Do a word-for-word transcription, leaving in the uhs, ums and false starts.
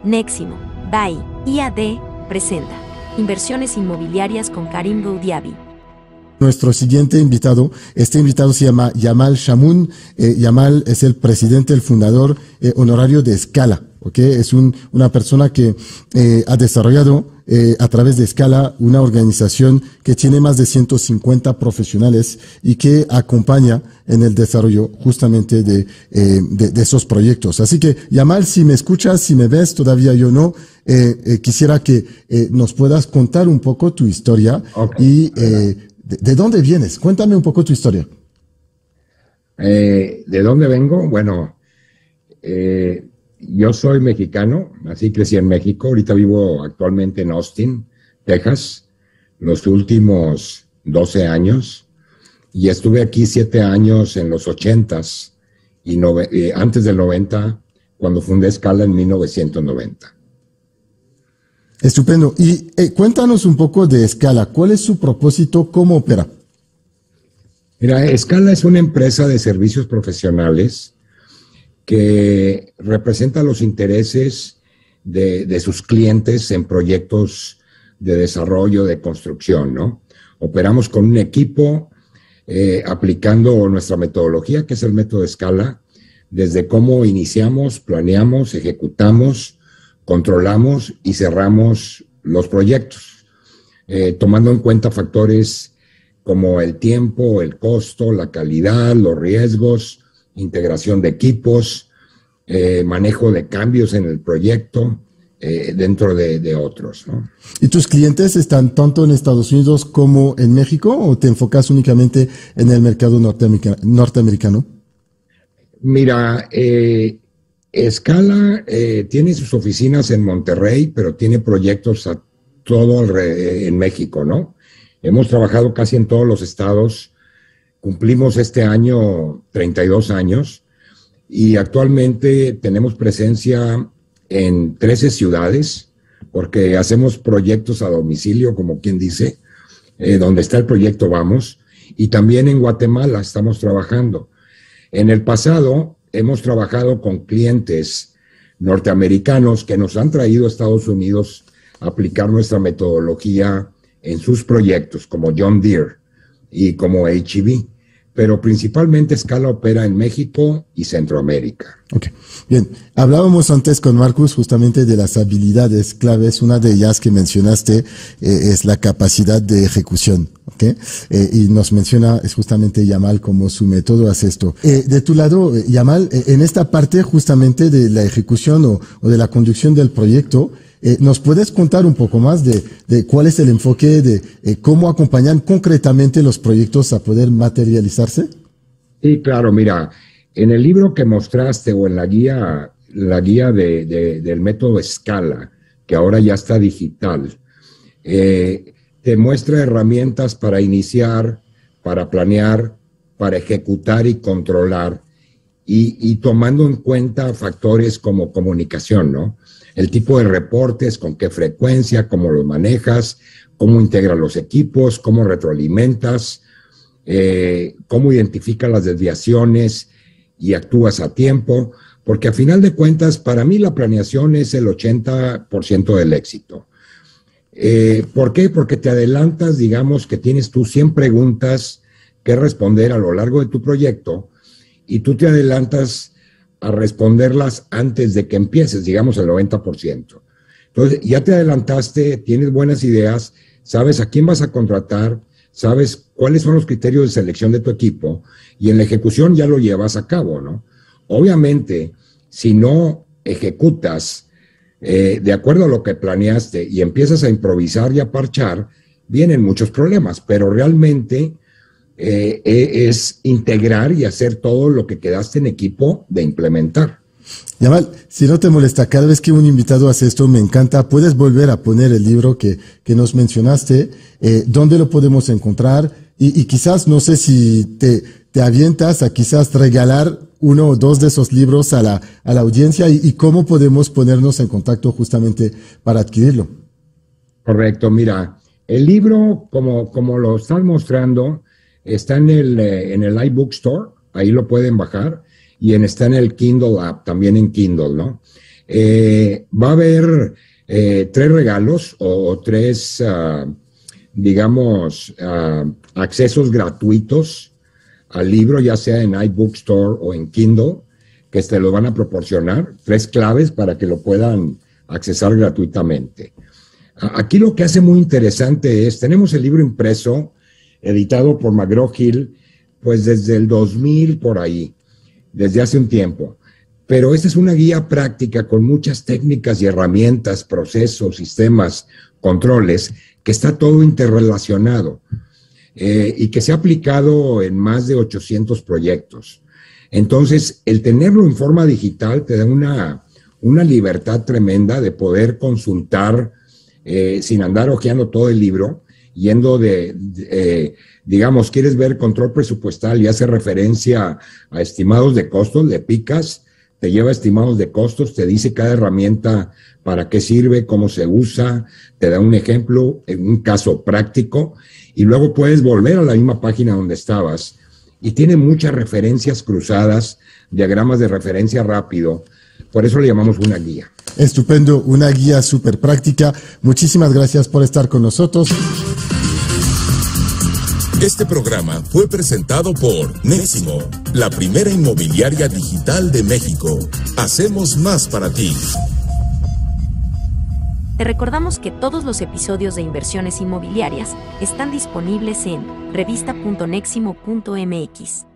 Neximo, B A I, I A D, presenta Inversiones Inmobiliarias con Karim Boudiaby. Nuestro siguiente invitado, este invitado se llama Yamal Shamoun. Eh, Yamal es el presidente, el fundador eh, honorario de Scala, ¿ok? Es un, una persona que eh, ha desarrollado eh, a través de Scala una organización que tiene más de ciento cincuenta profesionales y que acompaña en el desarrollo justamente de, eh, de, de esos proyectos. Así que, Yamal, si me escuchas, si me ves, todavía yo no, eh, eh, quisiera que eh, nos puedas contar un poco tu historia. Okay. y eh, ¿De, ¿De dónde vienes? Cuéntame un poco tu historia. Eh, ¿De dónde vengo? Bueno, eh, yo soy mexicano, así crecí en México. Ahorita vivo actualmente en Austin, Texas, los últimos doce años. Y estuve aquí siete años en los ochentas y nove, eh, antes del noventa, cuando fundé Scala en mil novecientos noventa. Estupendo. Y eh, cuéntanos un poco de Scala. ¿Cuál es su propósito? ¿Cómo opera? Mira, Scala es una empresa de servicios profesionales que representa los intereses de, de sus clientes en proyectos de desarrollo, de construcción, ¿no? Operamos con un equipo eh, aplicando nuestra metodología, que es el método Scala, desde cómo iniciamos, planeamos, ejecutamos, controlamos y cerramos los proyectos, eh, tomando en cuenta factores como el tiempo, el costo, la calidad, los riesgos, integración de equipos, eh, manejo de cambios en el proyecto, eh, dentro de, de otros, ¿no? ¿Y tus clientes están tanto en Estados Unidos como en México o te enfocas únicamente en el mercado norteamericano? norteamericano? Mira, eh, Scala eh, tiene sus oficinas en Monterrey, pero tiene proyectos a todo alrededor, en México, ¿no? Hemos trabajado casi en todos los estados, cumplimos este año treinta y dos años y actualmente tenemos presencia en trece ciudades, porque hacemos proyectos a domicilio, como quien dice, eh, donde está el proyecto vamos, y también en Guatemala estamos trabajando. En el pasado hemos trabajado con clientes norteamericanos que nos han traído a Estados Unidos a aplicar nuestra metodología en sus proyectos, como John Deere y como H E B, pero principalmente Scala opera en México y Centroamérica. Ok, bien. Hablábamos antes con Marcus justamente de las habilidades claves. Una de ellas que mencionaste eh, es la capacidad de ejecución. Okay. Eh, y nos menciona es justamente Yamal como su método hace esto. Eh, de tu lado, eh, Yamal, eh, en esta parte justamente de la ejecución o, o de la conducción del proyecto, eh, ¿nos puedes contar un poco más de, de cuál es el enfoque de eh, cómo acompañan concretamente los proyectos a poder materializarse? Sí, claro, mira, en el libro que mostraste o en la guía, la guía de, de, del método Scala, que ahora ya está digital, eh, te muestra herramientas para iniciar, para planear, para ejecutar y controlar, y, y tomando en cuenta factores como comunicación, ¿no? El tipo de reportes, con qué frecuencia, cómo los manejas, cómo integras los equipos, cómo retroalimentas, eh, cómo identificas las desviaciones y actúas a tiempo, porque a final de cuentas, para mí la planeación es el ochenta por ciento del éxito. Eh, ¿Por qué? Porque te adelantas, digamos que tienes tú cien preguntas que responder a lo largo de tu proyecto y tú te adelantas a responderlas antes de que empieces, digamos el noventa por ciento. Entonces ya te adelantaste, tienes buenas ideas, sabes a quién vas a contratar, sabes cuáles son los criterios de selección de tu equipo y en la ejecución ya lo llevas a cabo, ¿no? Obviamente, si no ejecutas Eh, de acuerdo a lo que planeaste y empiezas a improvisar y a parchar, vienen muchos problemas, pero realmente eh, es integrar y hacer todo lo que quedaste en equipo de implementar. Yamal, si no te molesta, cada vez que un invitado hace esto, me encanta, puedes volver a poner el libro que, que nos mencionaste, eh, dónde lo podemos encontrar y, y quizás, no sé si te, te avientas a quizás regalar uno o dos de esos libros a la, a la audiencia y, y cómo podemos ponernos en contacto justamente para adquirirlo. Correcto, mira, el libro, como, como lo estás mostrando, está en el, en el iBookstore, ahí lo pueden bajar, y en, está en el Kindle app, también en Kindle, ¿no? Eh, va a haber eh, tres regalos o, o tres, uh, digamos, uh, accesos gratuitos al libro, ya sea en iBookstore o en Kindle, que te lo van a proporcionar, tres claves para que lo puedan accesar gratuitamente. Aquí lo que hace muy interesante es, tenemos el libro impreso, editado por McGraw-Hill, pues desde el dos mil por ahí, desde hace un tiempo. Pero esta es una guía práctica con muchas técnicas y herramientas, procesos, sistemas, controles, que está todo interrelacionado eh, y que se ha aplicado en más de ochocientos proyectos. Entonces, el tenerlo en forma digital te da una, una libertad tremenda de poder consultar eh, sin andar hojeando todo el libro, yendo de, de eh, digamos, quieres ver control presupuestal y hace referencia a estimados de costos, le picas, te lleva estimados de costos, te dice cada herramienta para qué sirve, cómo se usa, te da un ejemplo, un caso práctico, y luego puedes volver a la misma página donde estabas, y tiene muchas referencias cruzadas, diagramas de referencia rápido, por eso le llamamos una guía. Estupendo, una guía súper práctica. Muchísimas gracias por estar con nosotros. Este programa fue presentado por Neximo, la primera inmobiliaria digital de México. Hacemos más para ti. Te recordamos que todos los episodios de Inversiones Inmobiliarias están disponibles en revista punto neximo punto m x.